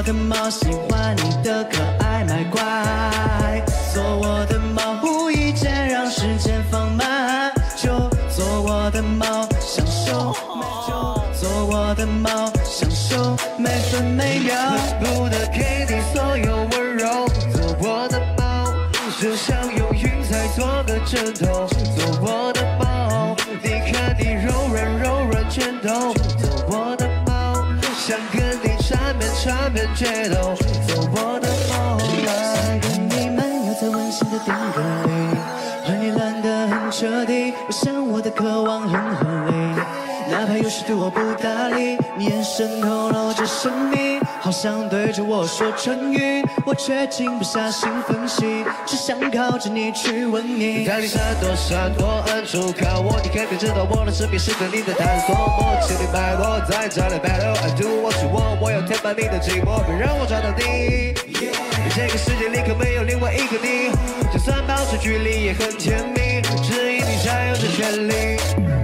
的猫，喜欢你的可爱卖乖。做我的猫，无意间让时间放慢。就做我的猫，享受每就做我的猫，享受每分每秒。恨不得给你所有温柔。做我的猫，就像用云彩做个枕头。做我的猫，你看你柔软拳头。做我的猫，想跟你缠绵决斗。做我的猫，想跟你漫游在温馨的定格里，和你懒得很彻底。我想我的渴望很合理，哪怕有时对我不搭理，你眼神透露着神秘，好像对着我说唇语，我却静不下心分析，只想靠着你去吻你。当你闪躲，暗处看我，你肯定知道我的身边是对你的探索。默契里脉络，在这里 battle I do what you want， 我要填满你的寂寞，别让我找到你。这个世界里可没有另外一个你，就算保持距离也很甜蜜，只因你占有着权利。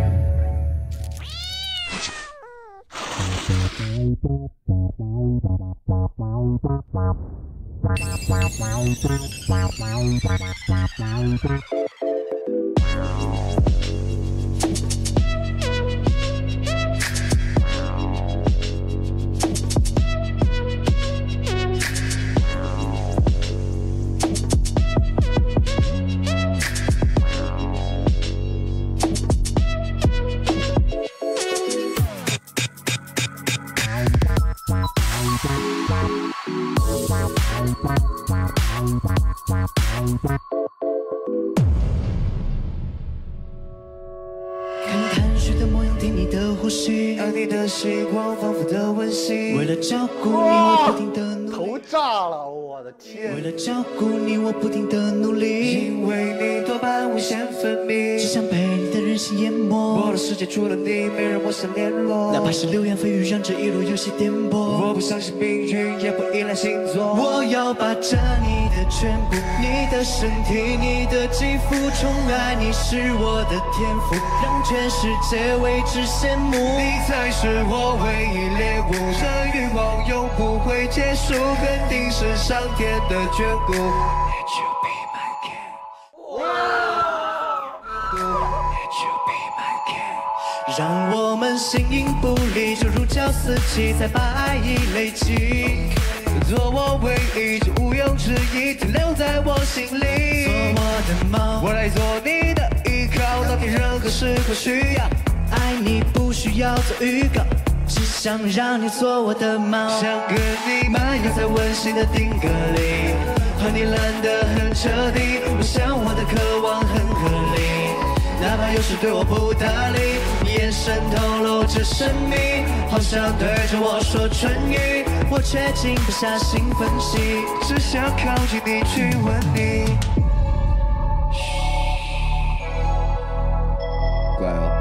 爱你的星光仿佛的温馨，为了照顾你我不停的努力， 头炸了，我的天！ 为了照顾你我不停的努力，因为你多巴胺无限分泌，只想被你的任性淹没。我的世界除了你没人我想联络，哪怕是流言蜚语让这一路有些颠簸。我不相信命运，也不依赖星座，我要霸占你的全部，你的身体，你的肌肤，宠爱你是我的天赋，让全世界为之羡慕。你才是我唯一猎物，这欲望永不会结束，肯定是上天的眷顾。Let you be my king， Let you be my king， 让我们形影不离，就如胶似漆，才把爱意累积。做我唯一，就毋庸置疑，停留在我心里。做我的猫，我来做你的依靠，当你任何时刻需要。爱你不需要做预告，只想让你做我的猫，想跟你漫游在温馨的定格里，和你懒得很彻底。我想我的渴望很合理，哪怕有时对我不搭理，你眼神透露着神秘，好像对着我说唇语，我却静不下心分析，只想靠近你去吻你。乖哦。